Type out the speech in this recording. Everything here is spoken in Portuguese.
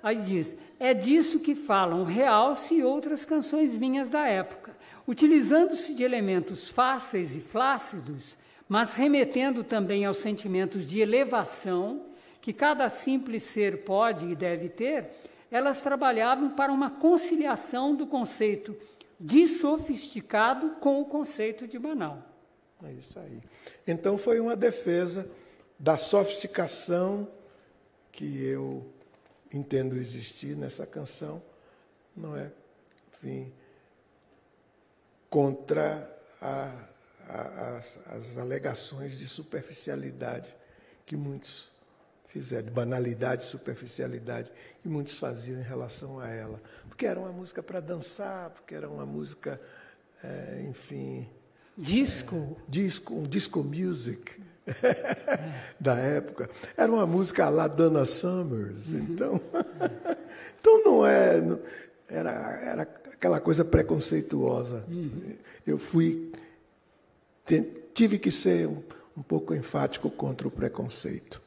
Aí diz, é disso que falam Realce e outras canções minhas da época, utilizando-se de elementos fáceis e flácidos, mas remetendo também aos sentimentos de elevação que cada simples ser pode e deve ter. Elas trabalhavam para uma conciliação do conceito de sofisticado com o conceito de banal. É isso aí. Então foi uma defesa da sofisticação que eu entendo existir nessa canção, não é? Enfim, contra as alegações de superficialidade que muitos fizeram, de banalidade, superficialidade, que muitos faziam em relação a ela. Porque era uma música para dançar, porque era uma música, enfim... Disco. Um disco music da época. Era uma música à la Donna Summers. Então não era aquela coisa preconceituosa. Eu tive que ser um pouco enfático contra o preconceito.